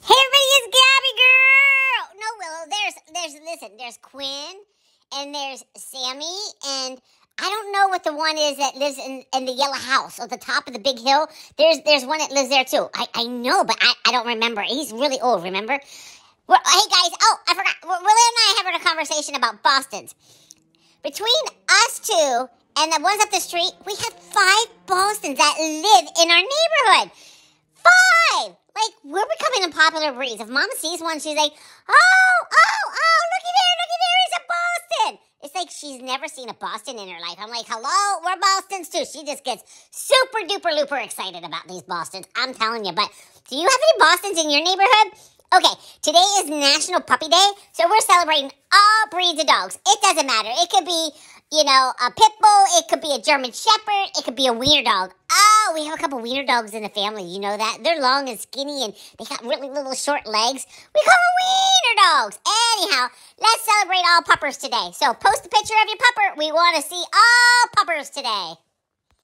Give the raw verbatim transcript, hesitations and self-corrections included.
Hey everybody, it's Gabby girl. No, Willow. There's, there's. Listen. There's Quinn, and there's Sammy, and I don't know what the one is that lives in, in the yellow house at the top of the big hill. There's, there's one that lives there too. I, I know, but I, I don't remember. He's really old. Remember? We're, hey guys. Oh, I forgot. Willow and I are having a conversation about Bostons. Between us two and the ones up the street, we have five Bostons that live in our neighborhood. Five. Like, we're becoming a popular breed. If Mama sees one, she's like, oh, oh, oh, looky there, looky there, it's a Boston. It's like she's never seen a Boston in her life. I'm like, hello, we're Bostons too. She just gets super duper looper excited about these Bostons. I'm telling you. But do you have any Bostons in your neighborhood? Okay, today is National Puppy Day, so we're celebrating all breeds of dogs. It doesn't matter. It could be, you know, a pit bull. It could be a German shepherd. It could be a wiener dog. Oh, we have a couple wiener dogs in the family. You know that? They're long and skinny, and they got really little short legs. We call them wiener dogs. Anyhow, let's celebrate all puppers today. So post a picture of your pupper. We want to see all puppers today.